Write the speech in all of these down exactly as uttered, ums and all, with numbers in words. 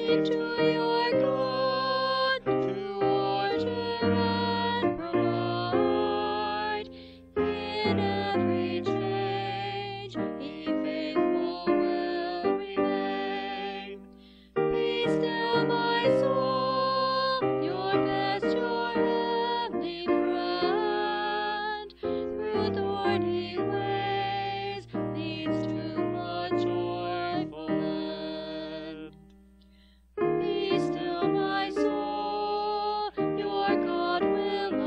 to your God to order and provide. In every change, He faithful will remain. Be still, my soul, your best, your heavenly friend, through thorny ways leads to a joyful end. Be still, my soul, your God will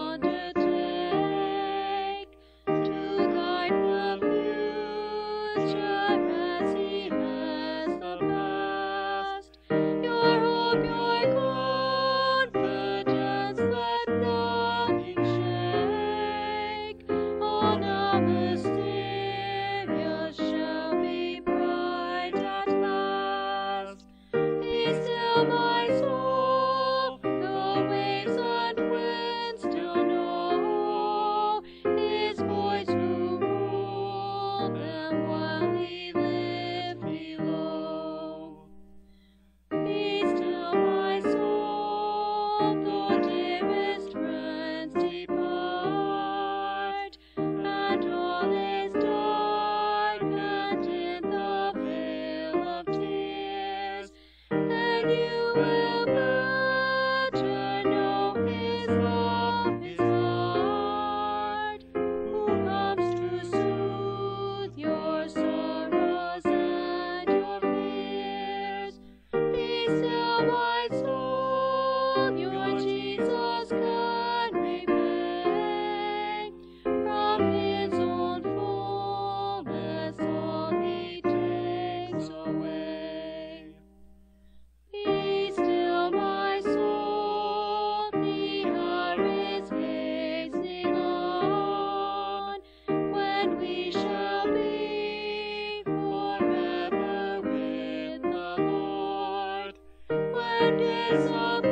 undertake to guide the future as He has the past. Your hope, your confidence, let nothing shake. All now mysterious shall be bright at last. Be still, my soul, the waves and winds still know His voice who ruled them while He lived below. Be still, my soul, though dearest friends depart, and all is darkened in the vale of tears. Then you will better know His love, His heart, who comes to soothe your sorrows and your fears. Be still, my soul, your Jesus can repay from His own fullness all He takes away. Be still, my soul, the hour is hastening on, when we shall be forever with the Lord, when days of